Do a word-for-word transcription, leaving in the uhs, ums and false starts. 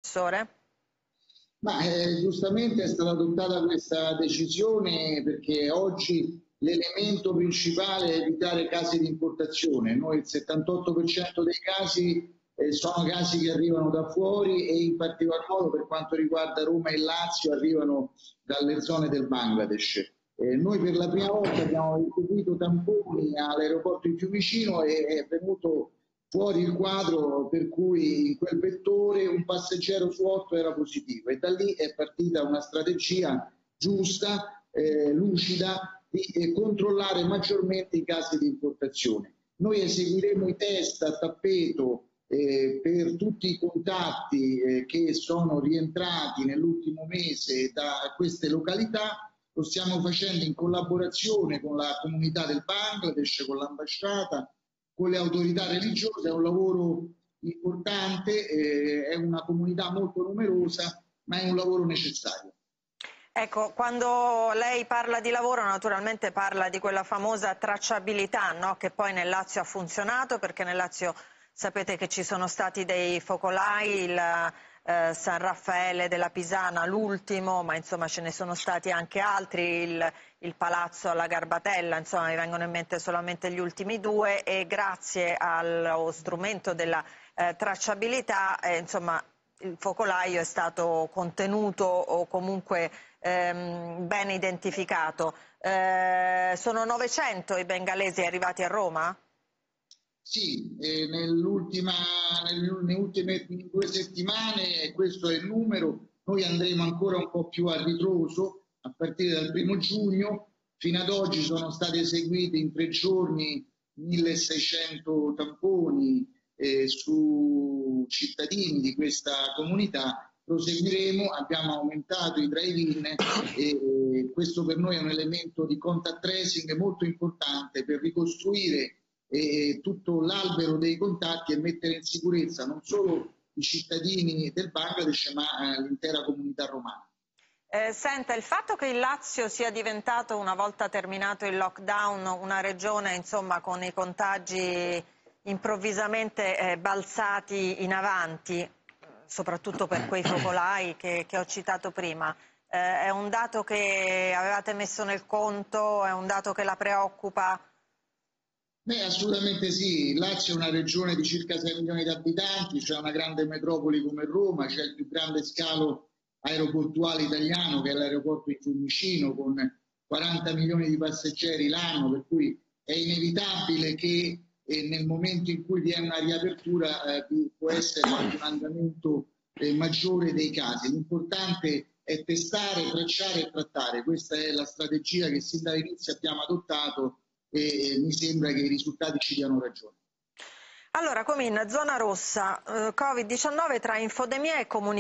professore? Ma eh, giustamente è stata adottata questa decisione perché oggi l'elemento principale è evitare casi di importazione. Noi il settantotto per cento dei casi eh, sono casi che arrivano da fuori e in particolar modo per quanto riguarda Roma e Lazio arrivano dalle zone del Bangladesh. Eh, noi per la prima volta abbiamo eseguito tamponi all'aeroporto di Fiumicino e è venuto fuori il quadro per cui in quel vettore un passeggero su otto era positivo e da lì è partita una strategia giusta, eh, lucida, di eh, controllare maggiormente i casi di importazione. Noi eseguiremo i test a tappeto eh, per tutti i contatti eh, che sono rientrati nell'ultimo mese da queste località. Lo stiamo facendo in collaborazione con la comunità del Bangladesh, con l'ambasciata, con le autorità religiose. È un lavoro importante, eh, è una comunità molto numerosa, ma è un lavoro necessario. Ecco, quando lei parla di lavoro naturalmente parla di quella famosa tracciabilità, no? Che poi nel Lazio ha funzionato, perché nel Lazio sapete che ci sono stati dei focolai, il eh, San Raffaele della Pisana l'ultimo, ma insomma ce ne sono stati anche altri, il, il Palazzo alla Garbatella, insomma mi vengono in mente solamente gli ultimi due, e grazie allo strumento della eh, tracciabilità eh, insomma il focolaio è stato contenuto o comunque ehm, ben identificato. Eh, sono novecento i bengalesi arrivati a Roma? Sì, eh, nell'ultima, nelle ultime due settimane questo è il numero. Noi andremo ancora un po' più a ritroso a partire dal primo giugno. Fino ad oggi sono stati eseguiti in tre giorni milleseicento tamponi eh, su cittadini di questa comunità. Proseguiremo, abbiamo aumentato i drive-in e eh, questo per noi è un elemento di contact tracing molto importante per ricostruire eh, tutto l'albero dei contatti e mettere in sicurezza non solo i cittadini del Bangladesh ma eh, l'intera comunità romana. Eh, senta, il fatto che il Lazio sia diventato, una volta terminato il lockdown, una regione insomma con i contagi improvvisamente eh, balzati in avanti, soprattutto per quei focolai che, che ho citato prima, eh, è un dato che avevate messo nel conto, è un dato che la preoccupa? Beh, assolutamente sì. Il Lazio è una regione di circa sei milioni di abitanti, c'è una grande metropoli come Roma, c'è il più grande scalo aeroportuale italiano che è l'aeroporto di Fiumicino con quaranta milioni di passeggeri l'anno, per cui è inevitabile che eh, nel momento in cui vi è una riapertura eh, può essere anche un andamento eh, maggiore dei casi. L'importante è testare, tracciare e trattare. Questa è la strategia che sin dall'inizio abbiamo adottato e mi sembra che i risultati ci diano ragione. Allora, Comin, zona rossa, eh, Covid diciannove tra infodemia e comunicazione.